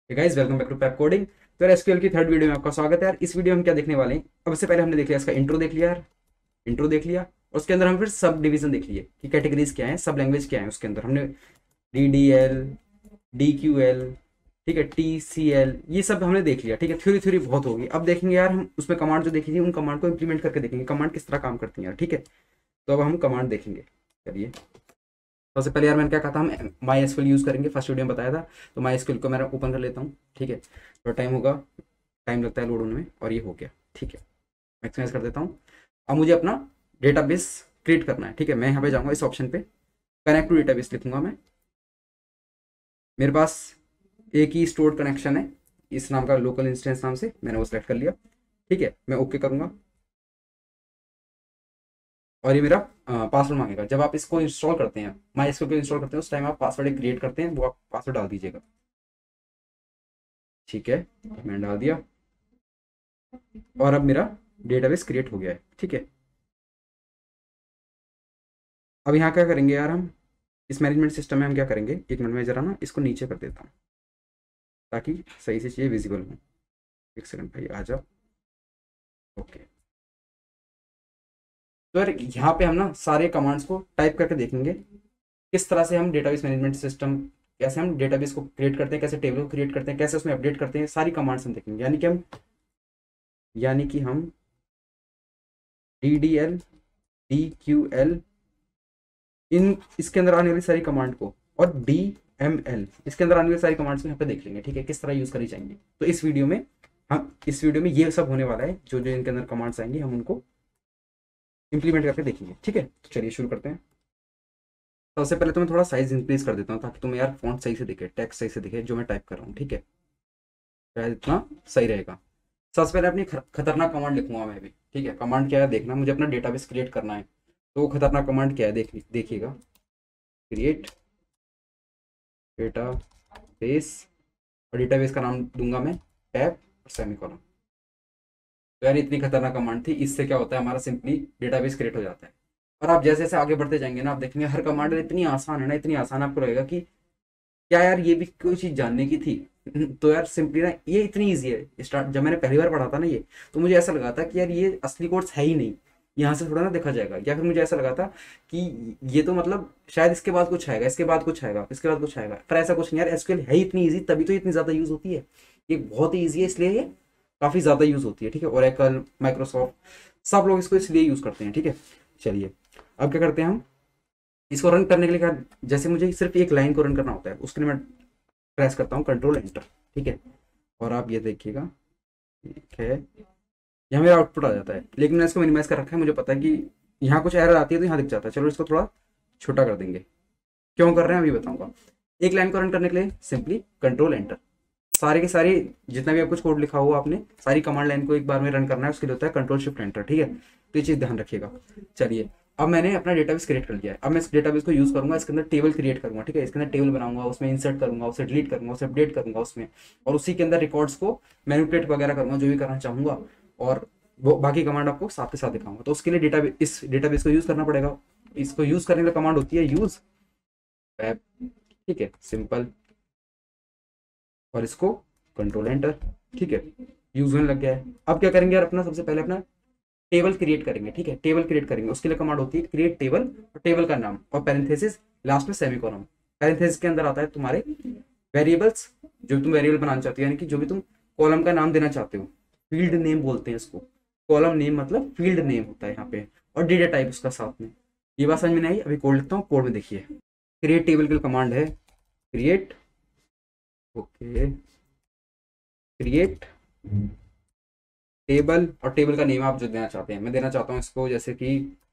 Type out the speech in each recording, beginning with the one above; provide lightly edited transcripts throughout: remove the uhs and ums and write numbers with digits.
Guys welcome back to Pep coding. तो यार SQL की थर्ड वीडियो में आपका स्वागत है यार। इस वीडियो में हम क्या देखने वाले हैं, अब इससे पहले हमने देख लिया इसका इंट्रो देख लिया यार। इंट्रो देख लिया और उसके अंदर हम फिर सब डिवीजन देख लिए कि कैटेगरीज क्या है, सब लैंग्वेज क्या है। उसके अंदर हमने DDL, DQL, ठीक है, TCL, ये सब हमने देख लिया। ठीक है, थ्योरी थ्योरी बहुत होगी। अब देखेंगे यार हम उसमें कमांड जो देखी थी उन कमांड को इंप्लीमेंट करके देखेंगे कमांड किस तरह काम करती है यार। ठीक है, तो अब हम कमांड देखेंगे। चलिए, सबसे पहले यार मैंने क्या कहा था, हम माई एसक्यूएल यूज़ करेंगे, फर्स्ट वीडियो में बताया था। तो माई एसक्यूएल को मैं ओपन कर लेता हूँ। ठीक है, थोड़ा टाइम होगा, टाइम लगता है लोड होने में, और ये हो गया। ठीक है, मैक्सिमाइज कर देता हूँ। अब मुझे अपना डेटाबेस क्रिएट करना है। ठीक है, मैं यहाँ पे जाऊँगा, इस ऑप्शन पे कनेक्ट टू डेटाबेस लिखूंगा मैं। मेरे पास एक ही स्टोर्ड कनेक्शन है इस नाम का, लोकल इंस्टेंस नाम से, मैंने वो सेलेक्ट कर लिया। ठीक है, मैं ओके करूँगा और ये मेरा पासवर्ड मांगेगा। जब आप इसको इंस्टॉल करते हैं, माई एसक्यूएल को इंस्टॉल करते हैं, उस टाइम आप पासवर्ड क्रिएट करते हैं, वो आप पासवर्ड डाल दीजिएगा। ठीक है, मैंने डाल दिया और अब मेरा डेटाबेस क्रिएट हो गया है। ठीक है, अब यहाँ क्या करेंगे यार, हम इस मैनेजमेंट सिस्टम में हम क्या करेंगे, एक मिनट में जरा ना इसको नीचे कर देता हूँ ताकि सही से चीज़ें विजिबल हों। एक सेकंड भाई, आ जाओ। ओके, तो यार यहाँ पे हम ना सारे कमांड्स को टाइप करके देखेंगे किस तरह से हम डेटाबेस मैनेजमेंट सिस्टम, कैसे हम डेटाबेस को क्रिएट करते हैं, कैसे टेबल को क्रिएट करते हैं, कैसे उसमें अपडेट करते हैं, सारी कमांड्स हम देखेंगे। यानी कि हम DDL, DQL, इन इसके अंदर आने वाली सारी कमांड को, और DML इसके अंदर आने वाली सारी कमांड्स को यहाँ पे देख लेंगे। ठीक है, किस तरह यूज करी जाएंगी। तो इस वीडियो में ये सब होने वाला है, जो जो इनके अंदर कमांड्स आएंगी हम उनको इंप्लीमेंट करके देखेंगे। ठीक है, तो चलिए शुरू करते हैं। सबसे पहले तो मैं थोड़ा साइज इंक्रीज कर देता हूँ ताकि तुम्हें यार फॉन्ट सही से दिखे, टेक्स्ट सही से दिखे जो मैं टाइप कर रहा हूँ। ठीक है, शायद इतना सही रहेगा। सबसे पहले अपनी खतरनाक कमांड लिखूंगा मैं भी। ठीक है, कमांड क्या है देखना, मुझे अपना डेटाबेस क्रिएट करना है। तो खतरनाक कमांड क्या है देखिएगा, क्रिएट डेटाबेस, और डेटाबेस का नाम दूंगा मैं टैब और सेमीकोलन। तो यार इतनी खतरनाक कमांड थी, इससे क्या होता है, हमारा सिंपली डेटाबेस क्रिएट हो जाता है। और आप जैसे जैसे आगे बढ़ते जाएंगे ना, आप देखेंगे हर कमांड इतनी आसान है ना, इतनी आसान आपको लगेगा कि क्या यार ये भी कोई चीज़ जानने की थी। तो यार सिंपली ना ये इतनी ईजी है। स्टार्ट जब मैंने पहली बार पढ़ा था ना ये, तो मुझे ऐसा लगा था कि यार ये असली कोर्स है ही नहीं, यहाँ से थोड़ा ना देखा जाएगा। या फिर मुझे ऐसा लगा था कि ये तो मतलब शायद इसके बाद कुछ आएगा, इसके बाद कुछ आएगा, इसके बाद कुछ आएगा, पर ऐसा कुछ नहीं यार। एसक्यूएल है इतनी ईजी, तभी तो इतनी ज़्यादा यूज़ होती है। ये बहुत ही ईजी है, इसलिए ये काफ़ी ज़्यादा यूज़ होती है। ठीक है, ओरेकल, माइक्रोसॉफ्ट, सब लोग इसको इसलिए यूज़ करते हैं। ठीक है, चलिए अब क्या करते हैं हम, इसको रन करने के लिए क्या, जैसे मुझे सिर्फ एक लाइन को रन करना होता है, उसके लिए मैं प्रेस करता हूँ कंट्रोल एंटर। ठीक है, और आप ये देखिएगा, ठीक है, यहाँ मेरा आउटपुट आ जाता है। लेकिन मैंने इसको मिनिमाइज कर रखा है, मुझे पता है कि यहाँ कुछ एरर आती है तो यहाँ दिख जाता है। चलो इसको थोड़ा छोटा कर देंगे। क्यों कर रहे हैं अभी बताऊंगा। एक लाइन को रन करने के लिए सिंपली कंट्रोल एंटर, सारे के सारे जितना भी आप कुछ कोड लिखा हुआ आपने, सारी कमांड लाइन को एक बार में रन करना है, उसके लिए होता है कंट्रोल शिफ्ट एंटर। ठीक है, तो ये चीज़ ध्यान रखिएगा। चलिए, अब मैंने अपना डेटाबेस क्रिएट कर लिया है। अब मैं इस डेटाबेस को यूज़ करूंगा, इसके अंदर टेबल क्रिएट करूंगा। ठीक है, इसके अंदर टेबल बनाऊंगा, उसमें इंसर्ट करूंगा, उसे डिलीट करूंगा, उसे अपडेट करूंगा उसमें, और उसी के अंदर रिकॉर्ड्स को मैनिपुलेट वगैरह करूंगा, जो भी करना चाहूंगा। और वो बाकी कमांड आपको साथ के साथ दिखाऊंगा। तो उसके लिए इस डेटाबेस को यूज़ करना पड़ेगा। इसको यूज़ करने के लिए कमांड होती है यूज़ वेब। ठीक है, सिंपल, और इसको कंट्रोल एंटर। ठीक है, यूज होने लग गया है। अब क्या करेंगे यार, अपना सबसे पहले अपना टेबल क्रिएट करेंगे। ठीक है, टेबल क्रिएट करेंगे, उसके लिए कमांड होती है क्रिएट टेबल, और टेबल का नाम और पैरेंथेसिस, लास्ट में सेमीकोलन। पैरेंथेसिस के अंदर आता है तुम्हारे वेरिएबल्स, जो तुम वेरिएबल बनाना चाहते हो, यानी कि जो भी तुम कॉलम का नाम देना चाहते हो। फील्ड नेम बोलते हैं इसको। कॉलम नेम मतलब फील्ड नेम होता है यहाँ पे, और डेटा टाइप उसका साथ में। ये बात समझ में नहीं आई, अभी कोड लिखता हूँ, कोड में देखिए। क्रिएट टेबल की कमांड है क्रिएट, ओके, क्रिएट टेबल, और टेबल का नेम आप जो देना चाहते हैं, मैं देना चाहता हूँ इसको जैसे कि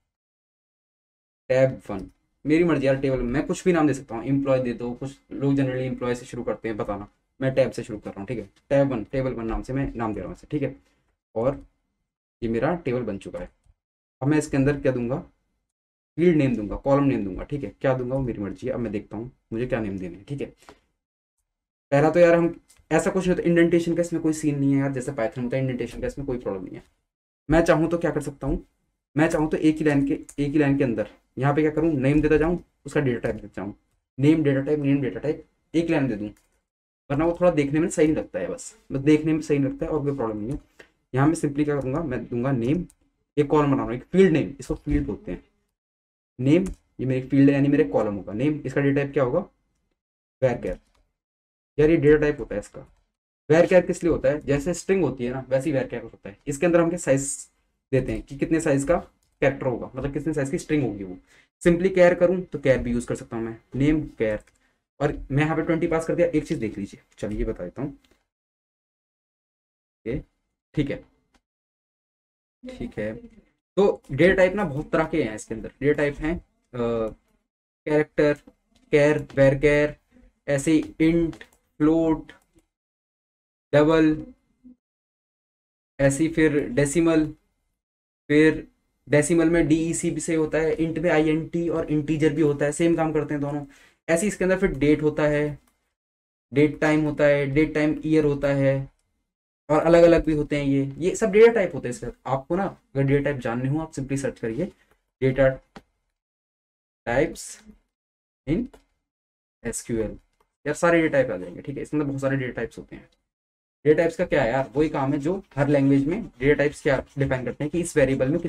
टैब 1। मेरी मर्जी यार, टेबल मैं कुछ भी नाम दे सकता हूँ, एम्प्लॉय दे दो, कुछ लोग जनरली एम्प्लॉय से शुरू करते हैं, बताना। मैं टैब से शुरू कर रहा हूँ। ठीक है, टैब 1, टेबल 1 नाम से मैं नाम दे रहा हूँ इसे। ठीक है, और ये मेरा टेबल बन चुका है। अब मैं इसके अंदर क्या दूंगा, फील्ड नेम दूंगा, कॉलम नेम दूंगा। ठीक है, क्या दूंगा वो मेरी मर्जी है। अब मैं देखता हूँ मुझे क्या नेम देने हैं। ठीक है, पहला तो यार हम, ऐसा कुछ नहीं होता इंडेंटेशन का, इसमें कोई सीन नहीं है यार, जैसे पाइथन होता है इंडेंटेशन का, इसमें कोई प्रॉब्लम नहीं है। मैं चाहूँ तो क्या कर सकता हूँ, मैं चाहूँ तो एक ही लाइन के अंदर यहाँ पे क्या करूँ, नेम देता जाऊँ, उसका डेटा टाइप देता जाऊँ, name data type, name data type, एक लाइन दे दूँ। वरना वो थोड़ा देखने में सही नहीं लगता है, बस देखने में सही नहीं लगता है और कोई प्रॉब्लम नहीं है। यहाँ मैं सिंपली क्या करूँगा, मैं दूंगा नेम, एक कॉलम बना रहा हूँ, एक फील्ड नेम, इसको फील्ड बोलते हैं। नेम, ये मेरी फील्ड है यानी मेरे कॉलम होगा। नेम, इसका डेटा टाइप क्या होगा, वैर। यार ये डेटा टाइप होता है इसका। वैर कैर किस लिए होता है, जैसे स्ट्रिंग होती है ना वैसे ही वैर कैर होता है। इसके अंदर हम क्या साइज देते हैं कि कितने साइज का कैरेक्टर होगा, मतलब कितने साइज की स्ट्रिंग होगी वो। सिंपली कैर करूं तो कैर भी यूज कर सकता हूं मैं, नेम कैर। और मैं यहाँ पे 20 पास कर दिया। एक चीज देख लीजिए, चलिए बता देता हूँ। ठीक है, ठीक है। तो डेटा टाइप ना बहुत तरह के हैं इसके अंदर। डेटा टाइप हैं कैरेक्टर, कैर, वेर कैर, ऐसे इंट, फ्लोट, डबल, ऐसी फिर डेसिमल। फिर डेसिमल में डीईसी भी से होता है, इंट में आईएनटी और इंटीजर भी होता है, सेम काम करते हैं दोनों। ऐसे इसके अंदर फिर डेट होता है, डेट टाइम होता है, डेट टाइम ईयर होता है, और अलग अलग भी होते हैं। ये सब डेटा टाइप होते हैं इसके। आपको ना अगर डेटा टाइप जानने हो आप सिंपली सर्च करिए डेटा टाइप्स इन एसक्यूएल। यार सारे डेटा टाइप आ जाएंगे, ठीक है। इसके अंदर बहुत सारे डेटा टाइप्स होते हैं। डेटा टाइप्स का क्या है यार, वही काम है जो हर लैंग्वेज में डेटा टाइप्स क्या डिफाइन करते हैं कि इस वेरिएबल में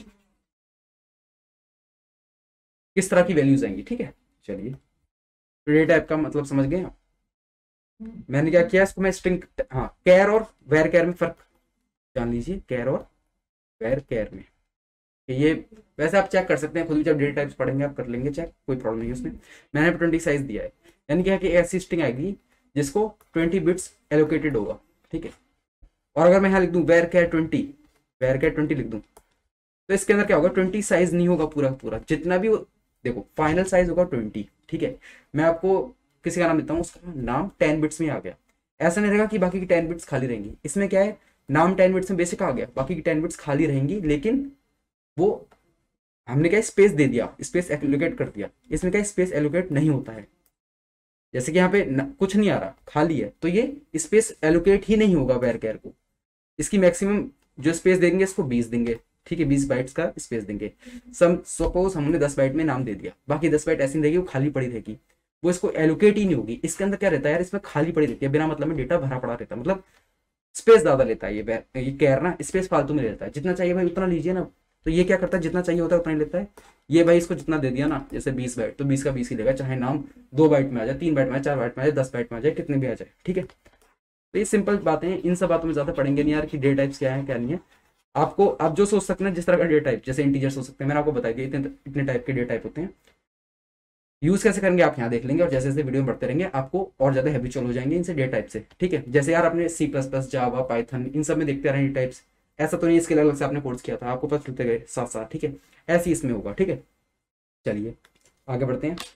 किस तरह की वैल्यूज आएंगी, ठीक है। चलिए, डेटा टाइप का मतलब समझ गए आप। मैंने क्या किया, इसको मैं स्ट्रिंग, हाँ, कैर और वेर कैर में फर्क जान लीजिए। कैर और वेर कैर में ये, वैसे आप चेक कर सकते हैं खुद भी, जब डेटा टाइप्स पढ़ेंगे आप कर लेंगे चेक, कोई प्रॉब्लम नहीं है उसमें। मैंने 20 साइज दिया है, यानी क्या कि ऐसी स्ट्रिंग आएगी जिसको 20 बिट्स एलोकेटेड होगा, ठीक है। और अगर मैं यहाँ लिख दूँ वेर कैर 20, वेर कैर 20 लिख दूँ, तो इसके अंदर क्या होगा, 20 साइज नहीं होगा पूरा पूरा, जितना भी वो, देखो फाइनल साइज होगा 20, ठीक है। मैं आपको किसी का नाम देता हूँ, उसका नाम 10 बिट्स में आ गया। ऐसा नहीं रहेगा कि बाकी की 10 बिट्स खाली रहेंगी। इसमें क्या है, नाम 10 बिट्स में बेसिक आ गया, बाकी की 10 बिट्स खाली रहेंगी, लेकिन वो हमने क्या स्पेस दे दिया, स्पेस एलोकेट कर दिया। इसमें क्या स्पेस एलोकेट नहीं होता है, जैसे कि यहाँ पे कुछ नहीं आ रहा, खाली है, तो ये स्पेस एलोकेट ही नहीं होगा वेर कैर को। इसकी मैक्सिमम जो स्पेस देंगे इसको 20 देंगे, ठीक है, 20 बाइट्स का स्पेस देंगे। सपोज हमने 10 बाइट में नाम दे दिया, बाकी 10 बाइट ऐसी रहेगी वो खाली पड़ी रहेगी, वो इसको एलोकेट ही नहीं होगी। इसके अंदर क्या रहता है यार, इसमें खाली पड़ी रहती है, बिना मतलब में डेटा भरा पड़ा रहता है, मतलब स्पेस ज्यादा लेता है ये कैर ना, स्पेस फालतू में लेता है। जितना चाहिए भाई उतना लीजिए ना। तो ये क्या करता है, जितना चाहिए होता है उतना ही लेता है। ये भाई इसको जितना दे दिया ना, जैसे 20 बाइट, तो 20 का 20 ही लेगा, चाहे नाम 2 बाइट में आ जाए, 3 बाइट में आ जाए, 4 बाइट में आ जाए, 10 बाइट में आ जाए, कितने भी आ जाए, ठीक है। तो ये सिंपल बातें हैं, इन सब बातों में ज्यादा पढ़ेंगे नहीं यार कि डेटा टाइप्स क्या है क्या नहीं है। आपको आप जो सोच सकते हैं जिस तरह का डेटा टाइप, जैसे इंटीजर्स हो सकते हैं, मैंने आपको बता दिया इतने इतने टाइप के डेटा टाइप होते हैं। यूज कैसे करेंगे आप यहाँ देख लेंगे, और जैसे जैसे वीडियो में बढ़ते रहेंगे आपको और ज्यादा हैबिचुअल हो जाएंगे इनसे डेटा टाइप से, ठीक है। जैसे यार आपने C plus plus, Java, Python, इन सब में देखते रहे टाइप्स, ऐसा तो नहीं इसके अलग से आपने कोर्स किया था, आपको पता चलते गए साथ साथ, ठीक है। ऐसे ही इसमें होगा, ठीक है। चलिए आगे बढ़ते हैं।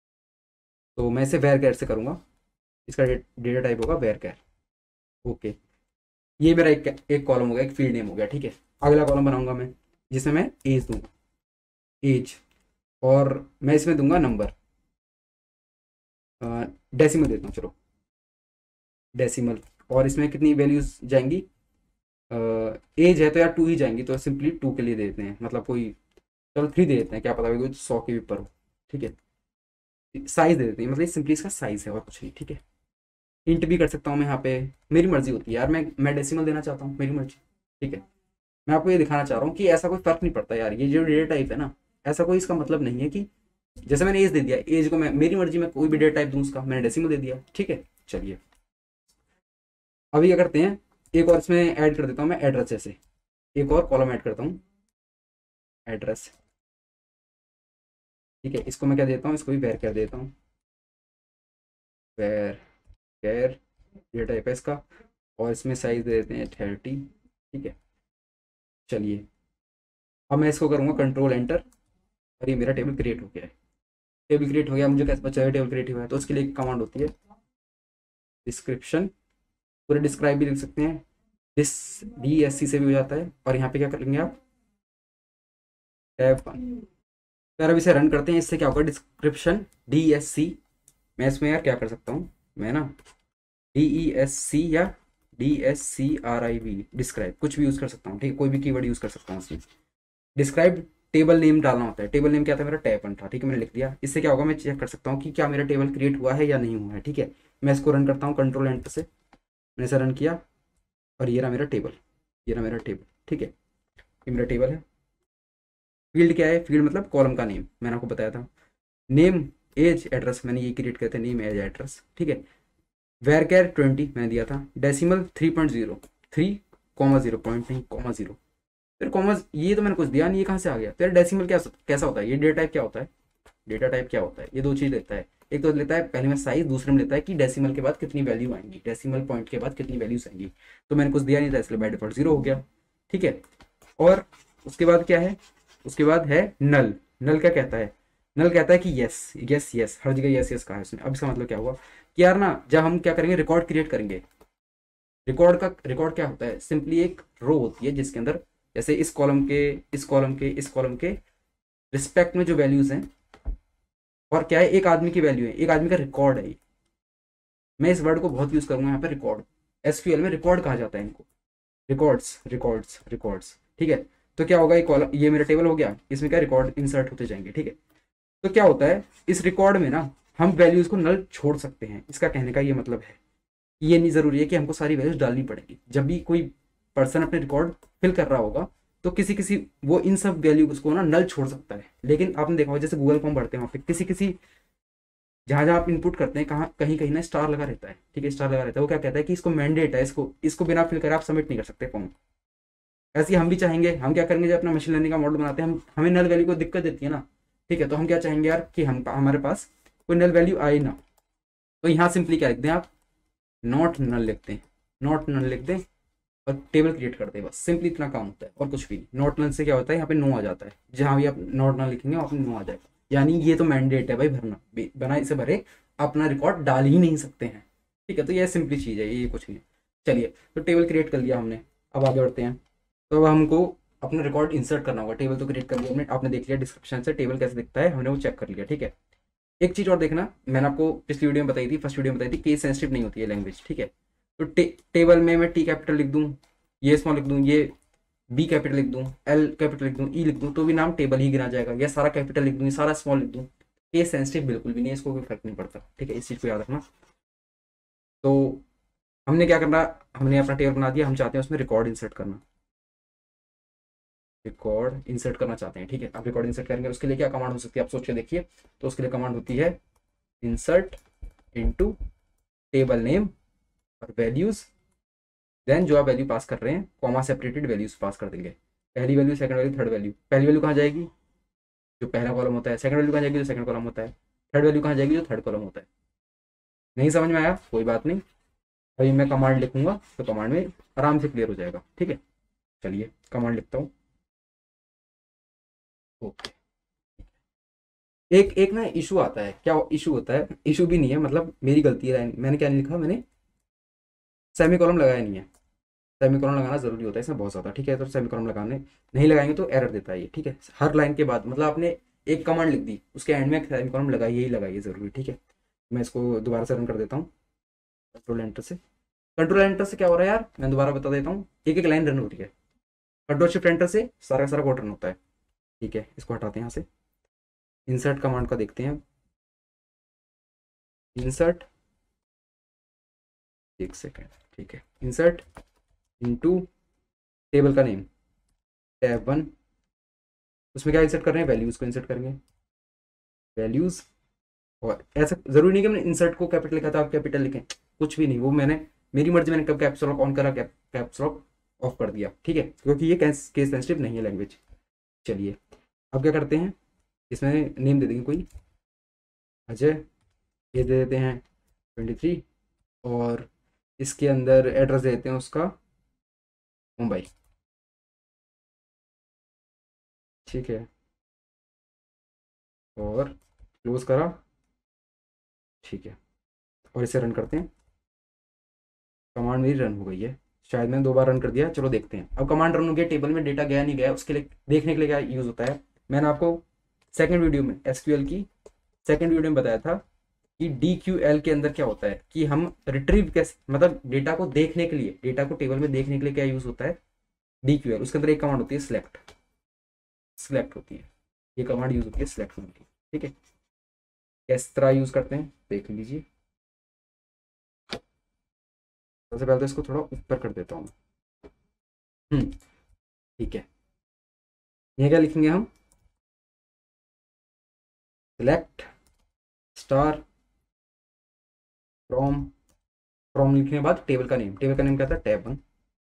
तो मैं इसे वेर कैर से करूंगा, इसका डेटा टाइप होगा वेर कैर, ओके। ये मेरा एक कॉलम हो गया, एक फील्ड नेम हो गया, ठीक है। अगला कॉलम बनाऊंगा मैं, जिसमें मैं एज दूंगा, एज, और मैं इसमें दूंगा नंबर, डेसिमल देता हूँ, चलो डेसिमल। और इसमें कितनी वैल्यूज जाएंगी, एज है तो यार 2 ही जाएंगी, तो सिंपली 2 के लिए दे देते हैं, मतलब कोई, चलो 3 दे देते हैं, क्या पता कोई 100 के भी ऊपर हो, ठीक है। साइज दे देते हैं, मतलब सिंपली इसका साइज है और कुछ नहीं, ठीक है। इंट भी कर सकता हूँ मैं यहाँ पे, मेरी मर्जी होती है यार, मैं डेसिमल देना चाहता हूँ, मेरी मर्जी, ठीक है। मैं आपको ये दिखाना चाह रहा हूँ कि ऐसा कोई फर्क नहीं पड़ता यार, ये जो डेटा टाइप है ना, ऐसा कोई इसका मतलब नहीं है कि जैसे मैंने एज दे दिया, एज को मैं मेरी मर्जी में कोई भी डेटा टाइप दूँ उसका, मैंने डेसिमल दे दिया, ठीक है। चलिए अभी क्या करते हैं, एक और इसमें ऐड कर देता हूँ मैं एड्रेस, जैसे एक और कॉलम ऐड करता हूँ एड्रेस, ठीक है। इसको मैं क्या देता हूँ, इसको भी वेर कर देता हूँ, वेर कैर डेटा टाइप है इसका, और इसमें साइज दे देते हैं 30, ठीक है। चलिए अब मैं इसको करूँगा कंट्रोल एंटर, और ये मेरा टेबल क्रिएट हो गया है। टेबल क्रिएट हो गया, मुझे कैसे पता चलेगा टेबल क्रिएट हुआ है, तो उसके लिए एक कमांड होती है डिस्क्रिप्शन, पूरे डिस्क्राइब भी लिख सकते हैं, डिस DSC से भी हो जाता है। और यहाँ पे क्या करेंगे आप, टैब 1। यार अब इसे रन करते हैं, इससे क्या होगा, डिस्क्रिप्शन DSC, मैं इसमें यार क्या कर सकता हूँ, मैं ना DESC या DSCRIB, डिस्क्राइब, कुछ भी यूज़ कर सकता हूँ, ठीक है, कोई भी कीवर्ड यूज़ कर सकता हूँ उसमें। डिस्क्राइब टेबल नेम डालना होता है। टेबल नेम क्या था, मेरा टैब 1 था, ठीक है, मैंने लिख दिया। इससे क्या होगा, मैं चेक कर सकता हूँ कि क्या मेरा टेबल क्रिएट हुआ है या नहीं हुआ है, ठीक है। मैं इसको रन करता हूँ कंट्रोल एंटर से, मैंने इसे रन किया और ये रहा मेरा टेबल, ये रहा मेरा टेबल, ठीक है, ये मेरा टेबल है। फील्ड क्या है, फील्ड मतलब कॉलम का नेम, मैंने आपको बताया था। नेम एज एड्रेस मैंने ये क्रिएट किया था, नेम एज एड्रेस, ठीक है। वेर कैर 20 मैंने दिया था। डेसिमल 3.0, 3,0 पॉइंट नहीं, कॉमा 0। फिर कॉमा, ये तो मैंने कुछ दिया नहीं, ये कहाँ से आ गया। फिर डेसिमल क्या कैसा होता है, ये डेटा टाइप क्या होता है, डेटा टाइप क्या होता है, ये दो चीज़ लेता है। एक तो लेता है पहले में साइज, दूसरे में लेता है कि डेसिमल के बाद कितनी वैल्यू आएंगी, डेसिमल पॉइंट के बाद कितनी वैल्यूज आएंगी। तो मैंने कुछ दिया नहीं था, इसलिए बाय डिफॉल्ट 0 हो गया, ठीक है। और उसके बाद क्या है, उसके बाद है नल। नल क्या कहता है, नल कहता है कि यस यस यस, हर जगह यस यस कहा है उसने। अब इसका मतलब क्या हुआ कि यार ना, जब हम क्या करेंगे, रिकॉर्ड क्रिएट करेंगे, रिकॉर्ड क्या होता है, सिंपली एक रो होती है जिसके अंदर जैसे इस कॉलम के, इस कॉलम के, इस कॉलम के रिस्पेक्ट में जो वैल्यूज हैं, और क्या है, एक आदमी की वैल्यू है, एक आदमी का रिकॉर्ड है। मैं इस वर्ड को बहुत यूज करूंगा यहाँ पे, रिकॉर्ड। एसक्यूएल में रिकॉर्ड कहा जाता है इनको, रिकॉर्ड्स रिकॉर्ड्स रिकॉर्ड्स, ठीक है। तो क्या होगा, ये कॉलम, ये मेरा टेबल हो गया, इसमें क्या रिकॉर्ड इंसर्ट होते जाएंगे, ठीक है। तो क्या होता है, इस रिकॉर्ड में ना हम वैल्यूज को नल छोड़ सकते हैं। इसका कहने का ये मतलब है, ये नहीं जरूरी है कि हमको सारी वैल्यूज डालनी पड़ेगी। जब भी कोई पर्सन अपने रिकॉर्ड फिल कर रहा होगा तो किसी किसी वो इन सब वैल्यूज को ना नल छोड़ सकता है। लेकिन आपने देखा होगा जैसे गूगल फॉर्म भरते हैं, वहाँ पे किसी किसी जहाँ जहाँ आप इनपुट करते हैं, कहाँ कहीं कहीं ना स्टार लगा रहता है, ठीक है, स्टार लगा रहता है। वो क्या कहता है कि इसको मैंडेट है, इसको इसको बिना फिल करे आप सबमिट नहीं कर सकते फॉर्म। ऐसे ही हम भी चाहेंगे, हम क्या करेंगे, जब अपना मशीन लर्निंग का मॉडल बनाते हैं, हम हमें नल वैल्यू को दिक्कत देती है ना, ठीक है। तो हम क्या चाहेंगे यार कि हम हमारे पास कोई नल वैल्यू आए ना। तो यहाँ सिंपली क्या लिख दें आप, नॉट नल लिखते हैं, नॉट नल लिख दें और टेबल क्रिएट करते हैं, बस सिंपली इतना काम होता है और कुछ भी नहीं। नॉट नल से क्या होता है, यहाँ पे नो आ जाता है, जहाँ भी आप नॉट नल लिखेंगे वहाँ पे नो आ जाएगा। यानी ये तो मैंडेट है भाई भरना, बना इसे भरे अपना रिकॉर्ड डाल ही नहीं सकते हैं, ठीक है। तो ये सिंपली चीज़ है, ये कुछ नहीं है। चलिए, तो टेबल क्रिएट कर लिया हमने, अब आगे बढ़ते हैं। तो अब हमको अपना रिकॉर्ड इंसर्ट करना होगा। टेबल तो क्रिएट कर लिया हमने, आपने देख लिया डिस्क्रिप्शन से टेबल कैसे दिखता है, हमने वो चेक कर लिया, ठीक है। एक चीज़ और देखना, मैंने आपको पिछली वीडियो में बताई थी, फर्स्ट वीडियो में बताई थी, केस सेंसिटिव नहीं होती है लैंग्वेज, ठीक है। तो टेबल में मैं टी कैपिटल लिख दूँ, ये स्मॉल लिख दूँ, ये बी कैपिटल लिख दूँ, एल कैपिटल लिख दूँ, ई लिख दूँ, तो भी नाम टेबल ही गिना जाएगा। या सारा कैपिटल लिख दूँ, सारा स्मॉल लिख दूँ, केस सेंसिटिव बिल्कुल भी नहीं है, इसको कोई फर्क नहीं पड़ता, ठीक है। इस चीज़ को याद रखना। तो हमने क्या करना, हमने अपना टेबल बना दिया, हम चाहते हैं उसमें रिकॉर्ड इंसर्ट करना, रिकॉर्ड इंसर्ट करना चाहते हैं, ठीक है। आप रिकॉर्ड इंसर्ट करेंगे, उसके लिए क्या कमांड हो सकती है, आप सोच के देखिए। तो उसके लिए कमांड होती है इंसर्ट इनटू टेबल नेम और वैल्यूज, देन जो आप वैल्यू पास कर रहे हैं, कॉमा सेपरेटेड वैल्यूज पास कर देंगे। पहली value, second value, third value. पहली वैल्यू कहाँ जाएगी, जो पहला कॉलम होता है। सेकंड वैल्यू कहाँ जाएगी, जो सेकंड कॉलम होता है। थर्ड वैल्यू कहाँ जाएगी, जो थर्ड कॉलम होता है। नहीं समझ में आया, कोई बात नहीं, अभी मैं कमांड लिखूंगा तो कमांड में आराम से क्लियर हो जाएगा, ठीक है। चलिए कमांड लिखता हूँ, ओके। एक एक ना इशू आता है, क्या इशू होता है, इशू भी नहीं है, मतलब मेरी गलती है, मैंने क्या नहीं लिखा, मैंने सेमी कॉलम लगाया नहीं है। सेमी कॉलम लगाना जरूरी होता है इसमें बहुत ज़्यादा, ठीक है। तो सेमी कॉलम लगाने नहीं लगाएंगे तो एरर देता है ये, ठीक है। हर लाइन के बाद, मतलब आपने एक कमांड लिख दी, उसके एंड में सेमी कॉलम लगाइए ही लगाइए, जरूरी, ठीक है। मैं इसको दोबारा से रन कर देता हूँ कंट्रोल एंटर से। कंट्रोल एंटर से क्या हो रहा है यार, मैं दोबारा बता देता हूँ, एक एक लाइन रन होती है। कंट्रोल शिफ्ट एंटर से सारा का सारा कोड रन होता है, ठीक है। इसको हटाते हैं यहाँ से, इंसर्ट कमांड का देखते हैं। इंसर्ट, एक सेकेंड, ठीक है। इंसर्ट इनटू टेबल का नेम, टैब 1। उसमें क्या इंसर्ट कर रहे हैं, वैल्यूज को इंसर्ट करेंगे, वैल्यूज। और ऐसा जरूरी नहीं कि मैंने इंसर्ट को कैपिटल लिखा था आप कैपिटल लिखें, कुछ भी नहीं, वो मैंने मेरी मर्जी, मैंने कब कैप्स लॉक ऑन करा, कैप्स लॉक ऑफ कर दिया, ठीक है, क्योंकि ये केस सेंसिटिव नहीं है लैंग्वेज। चलिए अब क्या करते हैं, इसमें नेम दे देंगे कोई अजय, ये दे देते हैं 23, और इसके अंदर एड्रेस दे देते हैं उसका मुंबई, ठीक है। और क्लोज करा, ठीक है। और इसे रन करते हैं। कमांड मेरी रन हो गई है, शायद मैंने 2 बार रन कर दिया, चलो देखते हैं। अब कमांड रन हो गया, टेबल में डेटा गया नहीं गया, उसके लिए देखने के लिए क्या यूज़ होता है, मैंने आपको सेकंड वीडियो में, एसक्यूएल की सेकंड वीडियो में बताया था कि DQL के अंदर क्या होता है कि हम रिट्रीव कैसे, मतलब डेटा को देखने के लिए, डेटा को टेबल में देखने के लिए क्या यूज़ होता है, DQL। उसके अंदर एक कमांड होती है सिलेक्ट, सिलेक्ट होती है, ये कमांड यूज होती है सिलेक्ट होने की। ठीक है, किस तरह यूज करते हैं देख लीजिए। सबसे पहले तो इसको थोड़ा ऊपर कर देता हूँ। ठीक है, ये क्या लिखेंगे हम, सिलेक्ट स्टार फ्रॉम, फ्रॉम लिखने के बाद टेबल का नेम, टेबल का नेम क्या था, टैब 1।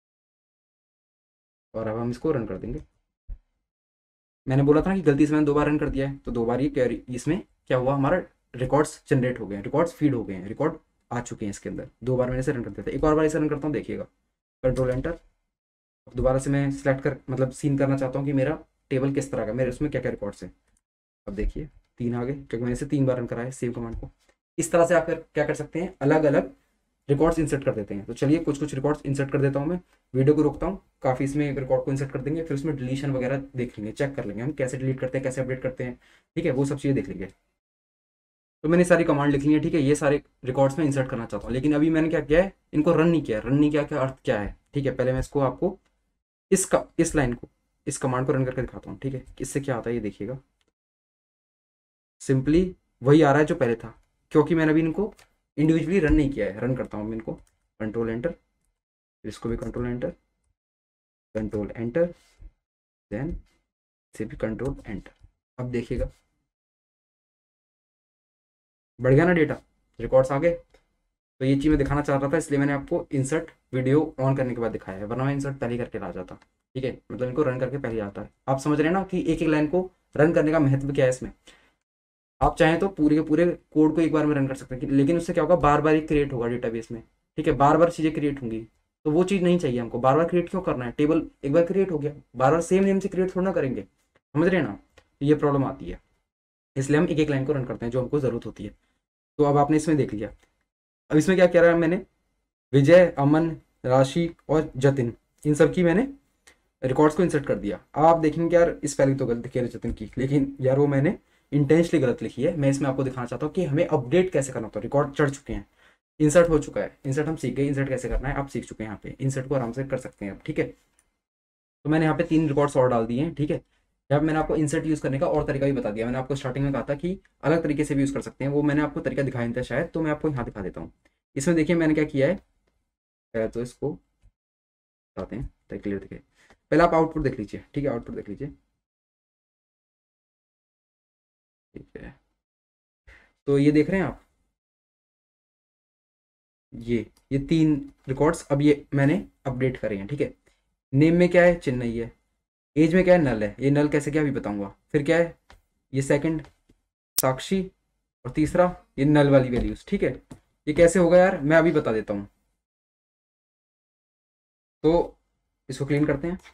और अब हम इसको रन कर देंगे। मैंने बोला था ना कि गलती से मैंने 2 बार रन कर दिया है, तो 2 बार ये इसमें क्या हुआ, हमारा रिकॉर्ड्स जनरेट हो गए हैं, रिकॉर्ड्स फीड हो गए हैं, रिकॉर्ड आ चुके हैं इसके अंदर। 2 बार मैंने इसे रन कर दिया था, एक और बार इसे रन करता हूँ, देखिएगा कंट्रोल एंटर। दोबारा से मैं सिलेक्ट कर मतलब सीन करना चाहता हूँ कि मेरा टेबल किस तरह का, मेरे उसमें क्या क्या रिकॉर्ड्स हैं। अब देखिए 3 आ गए, क्योंकि मैंने इसे 3 बार रन करा है सेव कमांड को। इस तरह से आप क्या कर सकते हैं, अलग अलग रिकॉर्ड्स इंसर्ट कर देते हैं। तो चलिए कुछ कुछ रिकॉर्ड्स इंसर्ट कर देता हूँ मैं, वीडियो को रोकता हूँ, काफ़ी इसमें रिकॉर्ड को इंसर्ट कर देंगे, फिर उसमें डिलीशन वगैरह देख लेंगे, चेक कर लेंगे हम कैसे डिलीट करते हैं, कैसे अपडेट करते हैं। ठीक है, वो सब चीज़ें देख लेंगे। तो मैंने सारी कमांड लिख ली है। ठीक है, ये सारे रिकॉर्ड्स में इंसर्ट करना चाहता हूँ, लेकिन अभी मैंने क्या किया है, इनको रन नहीं किया। रन नहीं किया क्या अर्थ क्या है, ठीक है, पहले मैं इसको आपको इस लाइन को, इस कमांड को रन करके दिखाता हूँ। ठीक है, इससे क्या आता है ये देखिएगा, सिंपली वही आ रहा है जो पहले था, क्योंकि मैंने अभी इनको इंडिविजुअली रन नहीं किया है। रन करता हूँ मैं इनको, कंट्रोल एंटर, इसको भी control enter, control enter, then इसे भी कंट्रोल एंटर। अब देखिएगा बढ़ गया ना डेटा, रिकॉर्ड्स आ गए। तो ये चीज़ मैं दिखाना चाह रहा था, इसलिए मैंने आपको इंसर्ट वीडियो ऑन करने के बाद दिखाया है, वरना मैं इंसर्ट पहले करके ला जाता। ठीक है, मतलब इनको रन करके पहले आता है। आप समझ रहे हैं ना कि एक एक लाइन को रन करने का महत्व क्या है इसमें। आप चाहें तो पूरे के पूरे कोड को एक बार में रन कर सकते हैं, लेकिन उससे क्या होगा, बार बार ही क्रिएट होगा डेटाबेस में। ठीक है, बार बार चीज़ें क्रिएट होंगी, तो वो चीज़ नहीं चाहिए हमको। बार बार क्रिएट क्यों करना है, टेबल एक बार क्रिएट हो गया, बार बार सेम नेम से क्रिएट थोड़ा ना करेंगे। समझ रहे हैं ना, ये प्रॉब्लम आती है, इसलिए हम एक एक लाइन को रन करते हैं जो हमको ज़रूरत होती है। तो अब आपने इसमें देख लिया। अब इसमें क्या कह रहा है मैंने, विजय, अमन, राशि और जतिन, इन सब की मैंने रिकॉर्ड्स को इंसर्ट कर दिया। अब आप देखेंगे यार इस पहले तो गलती कह रहे जतिन की, लेकिन यार वो मैंने इंटेंशली गलत लिखी है। मैं इसमें आपको दिखाना चाहता हूँ कि हमें अपडेट कैसे करना होता है। रिकॉर्ड चढ़ चुके हैं, इंसर्ट हो चुका है, इंसर्ट हम सीख गए, इंसर्ट कैसे करना है आप सीख चुके हैं। यहाँ पे इंसर्ट को आराम से कर सकते हैं अब। ठीक है, तो मैंने यहाँ पे 3 रिकॉर्ड्स और डाल दिए हैं। ठीक है, यहाँ पे मैंने आपको इंसर्ट यूज़ करने का और तरीका भी बता दिया। मैंने आपको स्टार्टिंग में कहा था कि अलग तरीके से भी यूज़ कर सकते हैं, वो मैंने आपको तरीका दिखाया नहीं था शायद, तो मैं आपको यहाँ दिखा देता हूँ। इसमें देखिए मैंने क्या किया है, तो इसको बताते हैं ताकि क्लियर दिखे। पहले आप आउटपुट देख लीजिए। ठीक है, आउटपुट देख लीजिए। ठीक है, तो ये देख रहे हैं आप, ये 3 रिकॉर्ड्स अब ये मैंने अपडेट करे हैं। ठीक है, नेम में क्या है, चेन्नई है, एज में क्या है, नल है। ये नल कैसे क्या अभी बताऊंगा। फिर क्या है, ये सेकंड साक्षी, और तीसरा ये नल वाली वैल्यूज। ठीक है, ये कैसे होगा यार, मैं अभी बता देता हूँ। तो इसको क्लीन करते हैं।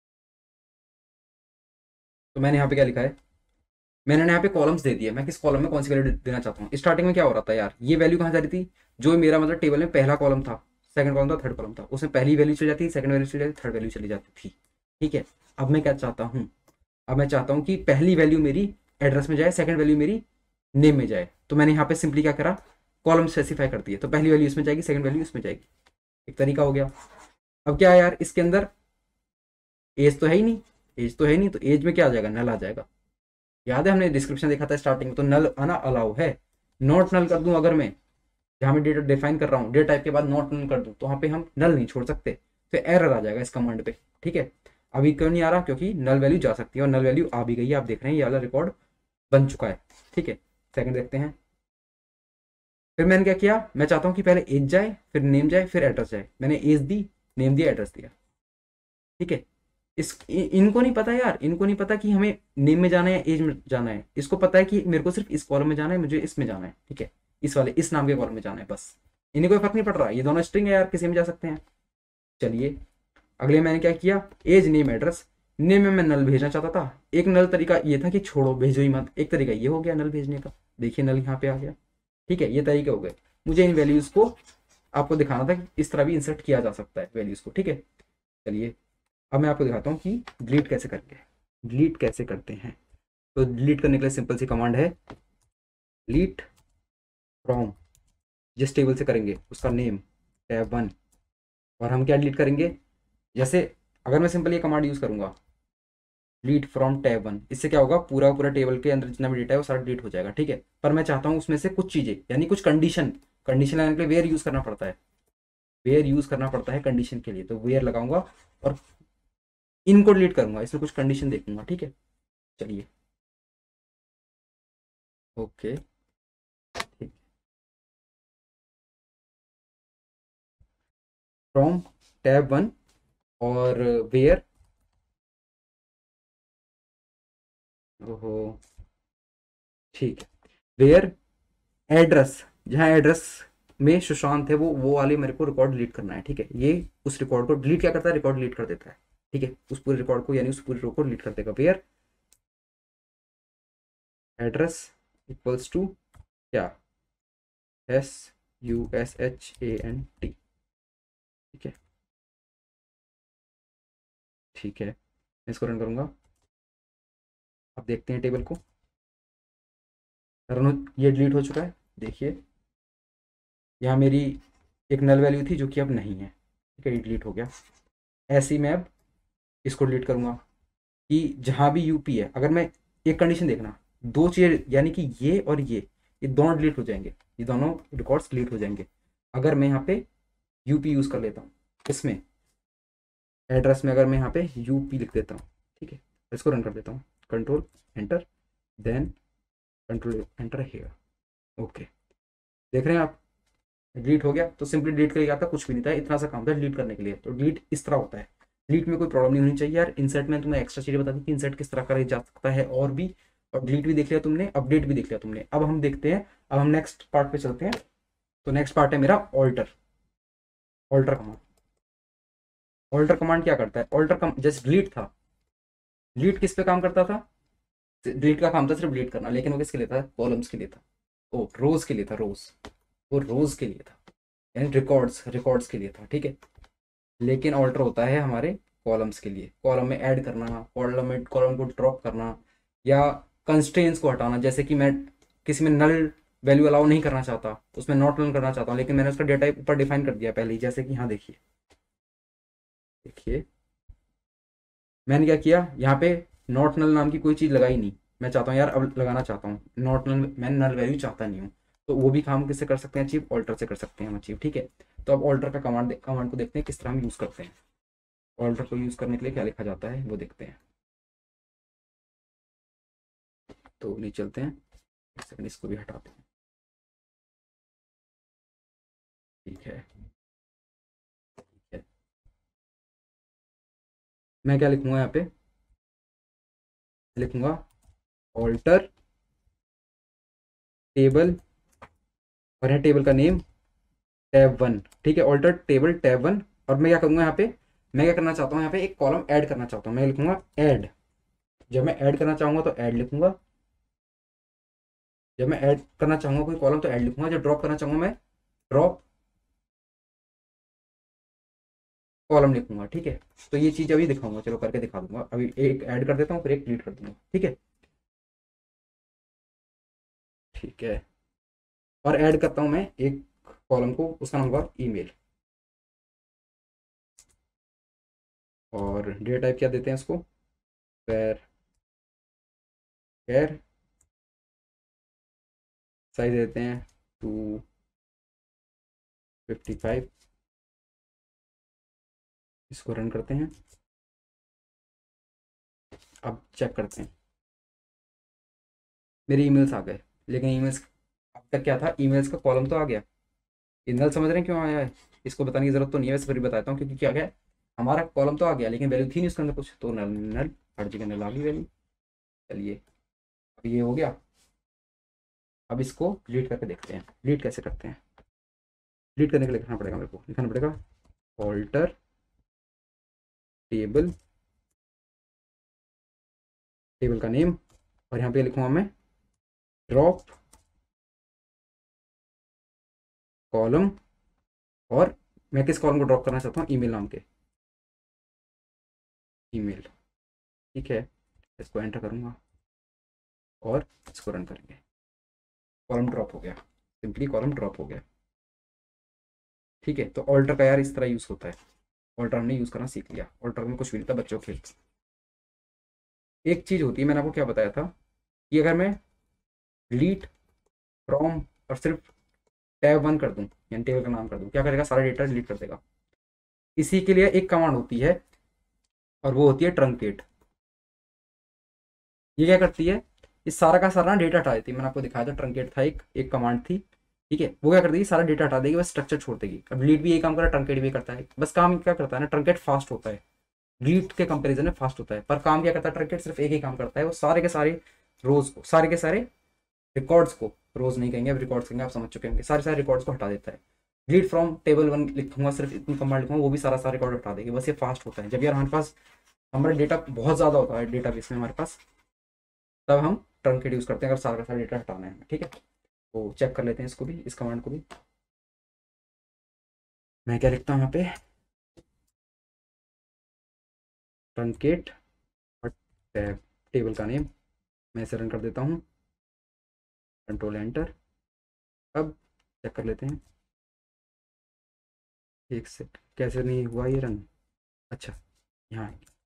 तो मैंने यहाँ पे क्या लिखा है, मैंने यहाँ पे कॉलम्स दे दिए, मैं किस कॉलम में कौन सी वैल्यू देना चाहता हूँ। स्टार्टिंग में क्या हो रहा था यार, ये वैल्यू कहाँ जा रही थी, जो मेरा मतलब टेबल में पहला कॉलम था, सेकंड कॉलम था, थर्ड कॉलम था, उसमें पहली वैल्यू चली जाती थी, सेकंड वैल्यू चली जाती थी, थर्ड वैल्यू चली जाती थी। ठीक है, अब मैं क्या चाहता हूँ, अब मैं चाहता हूँ कि पहली वैल्यू मेरी एड्रेस में जाए, सेकंड वैल्यू मेरी नेम में जाए। तो मैंने यहाँ पे सिंपली क्या करा, कॉलम स्पेसिफाई कर दिए, तो पहली वैल्यू इसमें जाएगी, सेकंड वैल्यू इसमें जाएगी। एक तरीका हो गया। अब क्या है यार, इसके अंदर एज तो है ही नहीं, एज तो है ही नहीं, तो एज में क्या आ जाएगा, नल आ जाएगा। याद है हमने डिस्क्रिप्शन देखा था स्टार्टिंग में, तो नल आना अलाउ है। नॉट नल कर दूं अगर मैं, जहां मैं डेटा डिफाइन कर रहा हूँ, डेटा टाइप के बाद नॉट नल कर दूं, तो वहां पे हम नल नहीं छोड़ सकते, फिर एरर आ जाएगा इस कमांड पे। ठीक है, अभी क्यों नहीं आ रहा, क्योंकि नल वैल्यू जा सकती है, और नल वैल्यू आ भी गई है। आप देख रहे हैं ये वाला रिकॉर्ड बन चुका है। ठीक है, सेकंड देखते हैं। फिर मैंने क्या किया, मैं चाहता हूँ कि पहले एज जाए, फिर नेम जाए, फिर एड्रेस जाए। मैंने एज दी, नेम दिया, एड्रेस दिया। ठीक है, इनको नहीं पता यार, इनको नहीं पता कि हमें नेम में जाना है या एज में जाना है। इसको पता है कि मेरे को सिर्फ इस कॉलम में जाना है, मुझे इसमें जाना है। ठीक है, इस वाले इस नाम के कॉलम में जाना है, बस। इन्हें कोई फर्क नहीं पड़ रहा, ये दोनों स्ट्रिंग है यार, किसी में जा सकते हैं। चलिए अगले मैंने क्या किया, एज नेम एड्रेस। नेम में मैं नल भेजना चाहता था, एक नल तरीका ये था कि छोड़ो भेजो ही मत, एक तरीका ये हो गया नल भेजने का। देखिए नल यहाँ पे आ गया। ठीक है, ये तरीके हो गए। मुझे इन वैल्यूज को आपको दिखाना था कि इस तरह भी इंसर्ट किया जा सकता है वैल्यूज को। ठीक है, चलिए अब मैं आपको दिखाता हूँ कि डिलीट कैसे करेंगे, डिलीट कैसे करते हैं। तो डिलीट करने के लिए सिंपल सी कमांड है, डिलीट फ्रॉम, जिस टेबल से करेंगे उसका नेम, टैब 1। और हम क्या डिलीट करेंगे, जैसे अगर मैं सिंपल ये कमांड यूज़ करूँगा, डिलीट फ्रॉम टैब 1, इससे क्या होगा, पूरा पूरा टेबल के अंदर जितना भी डेटा है वो सारा डिलीट हो जाएगा, ठीक है। पर मैं चाहता हूँ उसमें से कुछ चीज़ें, यानी कुछ कंडीशन, कंडीशन लगाने के लिए वेयर यूज़ करना पड़ता है, वेयर यूज़ करना पड़ता है कंडीशन के लिए, तो वेयर लगाऊंगा और इनको डिलीट करूंगा, इसमें कुछ कंडीशन देखूंगा, ठीक है। चलिए, ओके, ठीक। फ्रॉम टैब 1 और वेयर, ओहो, ठीक है, वेयर एड्रेस, जहाँ एड्रेस में सुशांत है वो वाली मेरे को रिकॉर्ड डिलीट करना है, ठीक है। ये उस रिकॉर्ड को डिलीट क्या करता है, रिकॉर्ड डिलीट कर देता है, ठीक है, उस पूरे रिकॉर्ड को, यानी उस पूरे रो को डिलीट कर देगा। वेयर एड्रेस इक्वल्स टू क्या, SUSHANT, ठीक है, ठीक है, मैं इसको रन करूंगा। अब देखते हैं टेबल को, रन, ये डिलीट हो चुका है, देखिए यहाँ मेरी एक नल वैल्यू थी जो कि अब नहीं है, ठीक है, ये डिलीट हो गया। ऐसे ही मैं अब इसको डिलीट करूंगा कि जहाँ भी यूपी है, अगर मैं, एक कंडीशन देखना, दो चीज़ें, यानी कि ये और ये दोनों डिलीट हो जाएंगे, ये दोनों रिकॉर्ड्स डिलीट हो जाएंगे अगर मैं यहाँ पे यूपी यूज़ कर लेता हूँ, इसमें एड्रेस में अगर मैं यहाँ पे यूपी लिख देता हूँ, ठीक है, इसको रन कर देता हूँ, control enter, then control enter here, okay, देख रहे हैं आप, डिलीट हो गया। तो सिंपली डिलीट करके आता कुछ भी नहीं था, इतना सा काम था डिलीट करने के लिए, तो डिलीट इस तरह होता है। डिलीट में कोई प्रॉब्लम नहीं होनी चाहिए यार। इंसर्ट में तुम्हें एक्स्ट्रा चीज़ें बता दी कि इंसर्ट किस तरह करा जा सकता है और भी, और डिलीट भी देख लिया तुमने, अपडेट भी देख लिया तुमने। अब हम देखते हैं, अब हम नेक्स्ट पार्ट पे चलते हैं। तो नेक्स्ट पार्ट है मेरा alter, alter command. Alter command क्या करता है, ऑल्टर कम जैसे डिलीट था, डिलीट किस पे काम करता था, डिलीट का काम था सिर्फ डिलीट करना, लेकिन वो किसके लिए था, कॉलम्स के लिए था, ओ रोज के लिए था, रोज, वो रोज के लिए था, यानी रिकॉर्ड्स, रिकॉर्ड्स के लिए था, ठीक है। लेकिन ऑल्टर होता है हमारे कॉलम्स के लिए, कॉलम में ऐड करना, कॉलम में, कॉलम को ड्रॉप करना, या कंस्ट्रेंट्स को हटाना। जैसे कि मैं किसी में नल वैल्यू अलाउ नहीं करना चाहता, उसमें नॉट नल करना चाहता हूँ, लेकिन मैंने उसका डेटा ऊपर डिफाइन कर दिया पहले ही, जैसे कि यहाँ देखिए, देखिए मैंने क्या किया, यहाँ पे नॉट नल नाम की कोई चीज़ लगाई नहीं। मैं चाहता हूँ यार, अब लगाना चाहता हूँ नॉट नल, मैं नल वैल्यू चाहता नहीं हूँ, तो वो भी काम किससे कर सकते हैं अचीव, ऑल्टर से कर सकते हैं हम अचीव, ठीक है। तो अब ऑल्टर का कमांड को देखते हैं किस तरह हम यूज़ करते हैं। ऑल्टर को यूज़ करने के लिए क्या लिखा जाता है वो देखते हैं। तो नहीं चलते हैं, एक सेकंड इसको भी हटाते हैं, ठीक है, ठीक है। मैं क्या लिखूंगा यहाँ पे, लिखूंगा ऑल्टर टेबल, और यहाँ टेबल का नेम टैब 1, ठीक है, ऑल्टर टेबल टैब 1। और मैं क्या करूंगा यहाँ पे, मैं क्या करना चाहता हूँ, यहाँ पे एक कॉलम ऐड करना चाहता हूँ, मैं लिखूंगा ऐड। जब मैं ऐड करना चाहूंगा तो ऐड लिखूंगा, जब मैं ऐड करना चाहूंगा कोई कॉलम तो ऐड लिखूंगा, जब ड्रॉप करना चाहूंगा मैं ड्रॉप कॉलम लिखूंगा, ठीक है। तो ये चीज़ अभी दिखाऊंगा, चलो करके दिखा दूंगा। अभी एक ऐड कर देता हूँ, फिर एक डिलीट कर दूंगा, ठीक है, ठीक है। और ऐड करता हूँ मैं एक कॉलम को, उसका नाम होगा ईमेल, और डेटा टाइप क्या देते हैं इसको, पैर कैर, साइज देते हैं 255। इसको रन करते हैं, अब चेक करते हैं, मेरे ईमेल्स आ गए। लेकिन ईमेल्स, अब तक क्या था, ईमेल्स का कॉलम तो आ गया। नल समझ रहे हैं क्यों आया है, इसको बताने की जरूरत तो नहीं है, वैसे फिर भी बताता हूँ, क्योंकि क्या है, हमारा कॉलम तो आ गया लेकिन वैल्यू थी नहीं उसके अंदर कुछ, तो नल, नल हर जगह नल आ गई वैल्यू। चलिए, अब ये हो गया। अब इसको डिलीट करके देखते हैं, डिलीट कैसे करते हैं। डिलीट करने के लिए लिखना पड़ेगा, मेरे को लिखना पड़ेगा ऑल्टर टेबल, टेबल का नेम, और यहाँ पे लिखूंगा मैं ड्रॉप कॉलम, और मैं किस कॉलम को ड्रॉप करना चाहता हूँ, ईमेल नाम के, ईमेल, ठीक है। इसको एंटर करूँगा और इसको रन करेंगे, कॉलम ड्रॉप हो गया, सिंपली कॉलम ड्रॉप हो गया, ठीक है। तो ऑल्टर का यार इस तरह यूज़ होता है, ऑल्टर हमने यूज़ करना सीख लिया। ऑल्टर में कुछ भी नहीं था, बच्चों खेल। एक चीज़ होती है, मैंने आपको क्या बताया था कि अगर मैं डिलीट फ्रॉम और सिर्फ टैब 1 कर दूं, यानी टेबल का नाम कर दूं, क्या करेगा, सारा डेटा डिलीट कर देगा। इसी के लिए एक कमांड होती है और वो होती है ट्रंकेट। ये क्या करती है, इस सारा का सारा डेटा हटा देती है। मैंने आपको दिखाया था, ट्रंकेट था एक कमांड थी, ठीक है। वो क्या कर देगी, सारा डेटा हटा देगी, बस स्ट्रक्चर छोड़ देगी। अब डिलीट भी यही काम कर रहा है, ट्रंकेट भी करता है। बस काम क्या करता है ना, ट्रंकेट फास्ट होता है, डिलीट के कंपैरिजन में फास्ट होता है। पर काम क्या करता है ट्रंकेट, सिर्फ एक ही काम करता है, वो सारे के सारे रोज को, सारे के सारे रिकॉर्ड्स को, रोज नहीं कहेंगे, अब रिकॉर्ड्स कहेंगे, आप समझ चुके होंगे, सारे सारे रिकॉर्ड्स को हटा देता है। डिलीट फ्रॉम टेबल 1 लिखूंगा, सिर्फ इतनी कमांड लिखूंगा, वो भी सारा सारा रिकॉर्ड हटा देगी। बस ये फास्ट होता है। जब यार हमारे पास हमारा डेटा बहुत ज़्यादा होता है डेटाबेस में हमारे पास, तब हम ट्रंकेट यूज़ करते हैं, अगर सारा का सारा डेटा हटाना है, ठीक है। तो चेक कर लेते हैं इसको भी, इस कमांड को भी। मैं क्या लिखता हूँ यहाँ पे, ट्रंकेट और टैब, टेबल का नेम, मैं इसे रन कर देता हूँ, कंट्रोल एंटर। अब चेक कर लेते हैं, एक सेट, कैसे नहीं हुआ ये रन, अच्छा यहाँ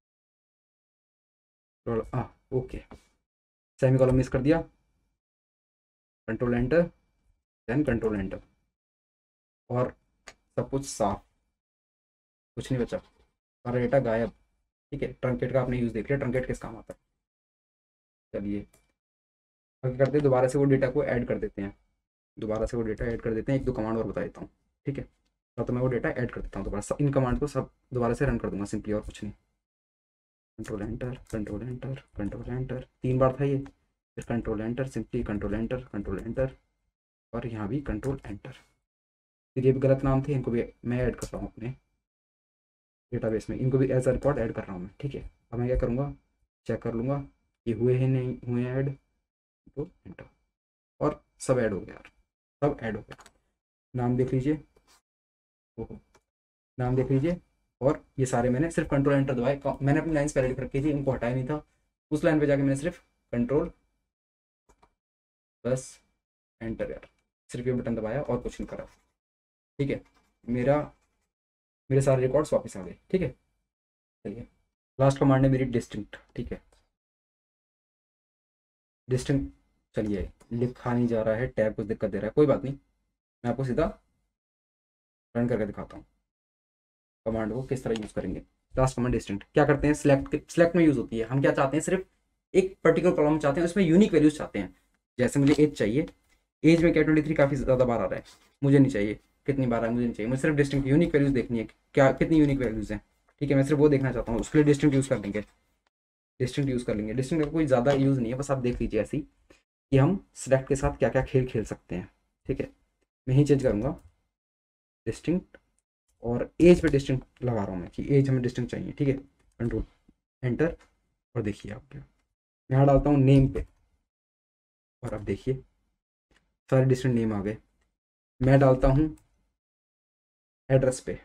ओके, सेमी कॉलम मिस कर दिया, control enter, then control enter, और सब कुछ साफ, कुछ नहीं बचा, सारा डेटा गायब, ठीक है। ट्रंकेट का आपने यूज़ देख लिया, ट्रंकेट किस काम आता है। चलिए आगे करते हैं, दोबारा से वो डेटा को ऐड कर देते हैं, दोबारा से वो डेटा ऐड कर देते हैं। एक दो कमांड और बता देता हूँ, ठीक है। तो मैं वो डेटा ऐड कर देता हूँ दोबारा, इन कमांड को सब दोबारा से रन कर दूंगा सिंपली, और कुछ नहीं। Control enter, control enter, control enter, 3 बार था ये, फिर control enter, simply control enter, control enter, और यहाँ भी कंट्रोल एंटर। फिर ये भी गलत नाम थे, इनको भी मैं ऐड कर रहा हूँ अपने डेटाबेस में, इनको भी एज अ रिकॉर्ड ऐड कर रहा हूँ मैं, ठीक है। अब मैं क्या करूँगा, चेक कर लूँगा ये हुए हैं नहीं हुए हैं ऐड, तो एंटर, और सब ऐड हो गया यार, सब ऐड हो गया। नाम देख लीजिए, ओहो, नाम देख लीजिए, और ये सारे मैंने सिर्फ कंट्रोल एंटर दबाए, मैंने अपनी लाइन्स पहले लिख रखी थी, इनको हटाया नहीं था। उस लाइन पे जाके मैंने सिर्फ कंट्रोल बस एंटर, यार सिर्फ ये बटन दबाया और कुछ नहीं करा, ठीक है। मेरा मेरे सारे रिकॉर्ड्स वापस आ गए, ठीक है। चलिए लास्ट कमांड है मेरी डिस्टिंक्ट, ठीक है, डिस्टिंक्ट। चलिए लिखा नहीं जा रहा है, टैब कुछ दिक्कत दे रहा है, कोई बात नहीं, मैं आपको सीधा रन करके दिखाता हूँ कमांड को किस तरह यूज़ करेंगे। लास्ट कमांड डिस्टिंक्ट क्या करते हैं, सिलेक्ट में यूज़ होती है। हम क्या चाहते हैं, सिर्फ एक पर्टिकुलर कॉलम चाहते हैं, उसमें यूनिक वैल्यूज चाहते हैं। जैसे मुझे एज चाहिए, एज में क्या 23 काफ़ी ज़्यादा बार आ रहा है, मुझे नहीं चाहिए, कितनी बार है मुझे नहीं चाहिए, मुझे सिर्फ डिस्टिंक्ट यूनिक वैल्यूज देखनी है, क्या कितनी यूनिक वैल्यूज हैं, ठीक है। मैं सिर्फ वो देखना चाहता हूँ, उसके लिए डिस्टिंक्ट यूज़ कर लेंगे, डिस्टिंक्ट यूज़ कर लेंगे। डिस्टिंक्ट का कोई ज़्यादा यूज़ नहीं है, बस आप देख लीजिए ऐसी कि हम सिलेक्ट के साथ क्या क्या खेल खेल सकते हैं, ठीक है। मैं ही चेंज करूँगा डिस्टिंक्ट, और एज पे डिस्टिंक्ट लगा रहा हूँ मैं कि एज हमें डिस्टिंक्ट चाहिए, ठीक है। कंट्रोल एंटर, और देखिए आप क्या, मैं यहाँ डालता हूँ नेम पे, और अब देखिए सारे डिस्टिंक्ट नेम आ गए। मैं डालता हूँ एड्रेस पे,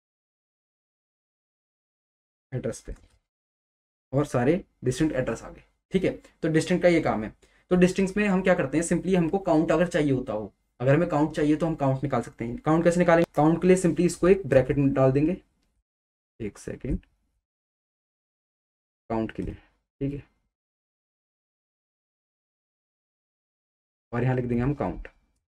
एड्रेस पे, और सारे डिस्टिंक्ट एड्रेस आ गए, ठीक है। तो डिस्टिंक्ट का ये काम है। तो डिस्टिंक्ट में हम क्या करते हैं, सिंपली हमको काउंट अगर चाहिए होता हो, अगर हमें काउंट चाहिए तो हम काउंट निकाल सकते हैं। काउंट कैसे निकालेंगे, काउंट के लिए सिंपली इसको एक ब्रैकेट में डाल देंगे, एक सेकेंड, काउंट के लिए, ठीक है, और यहाँ लिख देंगे हम काउंट,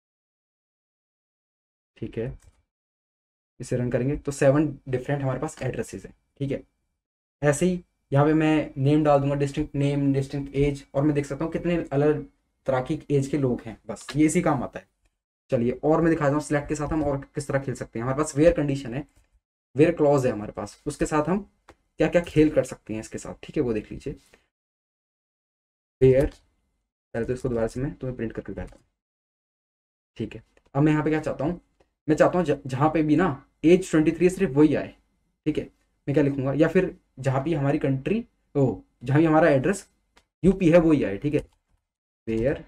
ठीक है। इसे रन करेंगे तो 7 डिफरेंट हमारे पास एड्रेसेस हैं, ठीक है। ऐसे ही यहाँ पे मैं नेम डाल दूंगा, डिस्टिंक्ट नेम, डिस्टिंक्ट एज, और मैं देख सकता हूँ कितने अलग तरह की एज के लोग हैं, बस ये इसी काम आता है। चलिए और मैं दिखा देता हूँ सिलेक्ट के साथ हम और किस तरह खेल सकते हैं। हमारे पास वेयर कंडीशन है, वेयर क्लॉज है हमारे पास, उसके साथ हम क्या क्या खेल कर सकते हैं इसके साथ, ठीक है, वो देख लीजिए। वेयर, पहले तो इसको दोबारा से मैं तुम्हें प्रिंट करके दिखाता हूँ, ठीक है। अब मैं यहाँ पे क्या चाहता हूँ, मैं चाहता हूँ जहाँ पे भी ना एज 23 सिर्फ वही आए, ठीक है। मैं क्या लिखूंगा, या फिर जहाँ भी हमारी कंट्री, ओ जहाँ भी हमारा एड्रेस यूपी है वही आए, ठीक है। Where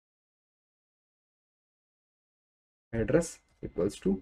address equals to,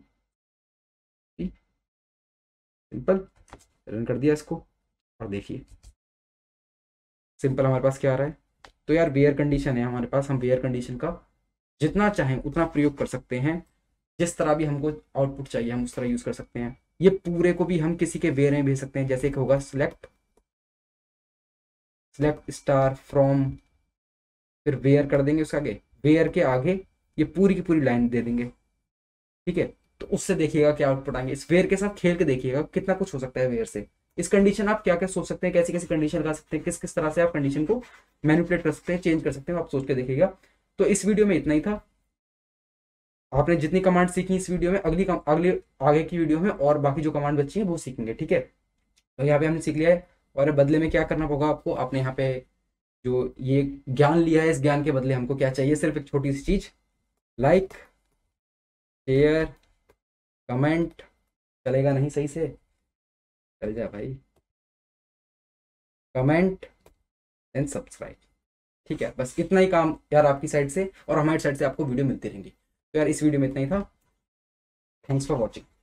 simple, run कर दिया इसको, और देखिए सिंपल हमारे पास क्या आ रहा है। तो यार वेयर कंडीशन है हमारे पास, हम वेयर कंडीशन का जितना चाहें उतना प्रयोग कर सकते हैं, जिस तरह भी हमको आउटपुट चाहिए हम उस तरह यूज कर सकते हैं। ये पूरे को भी हम किसी के वेयर में भेज सकते हैं, जैसे कि होगा सिलेक्ट, सिलेक्ट स्टार फ्रॉम, फिर वेयर कर देंगे उसके आगे, वेयर के आगे ये पूरी की पूरी लाइन दे देंगे, ठीक है। तो उससे देखिएगा क्या आउटपुट आएंगे, इस वेयर के साथ खेल के देखिएगा कितना कुछ हो सकता है वेयर से। इस कंडीशन आप क्या क्या सोच सकते हैं, कैसी कैसी कंडीशन लगा सकते हैं, किस किस तरह से आप कंडीशन को मैनिपुलेट कर सकते हैं, चेंज कर सकते हैं, आप सोच के देखिएगा। तो इस वीडियो में इतना ही था। आपने जितनी कमांड सीखी इस वीडियो में, अगली आगे की वीडियो में और बाकी जो कमांड बची है वो सीखेंगे, ठीक है। तो यहाँ पे हमने सीख लिया है, और बदले में क्या करना होगा आपको, आपने यहाँ पे जो ये ज्ञान लिया है, इस ज्ञान के बदले हमको क्या चाहिए, सिर्फ एक छोटी सी चीज, लाइक, शेयर, कमेंट, चलेगा नहीं सही से, चल जा भाई, कमेंट एंड सब्सक्राइब, ठीक है। बस इतना ही काम यार आपकी साइड से, और हमारी साइड से आपको वीडियो मिलती रहेंगी। तो यार इस वीडियो में इतना ही था। Thanks for watching.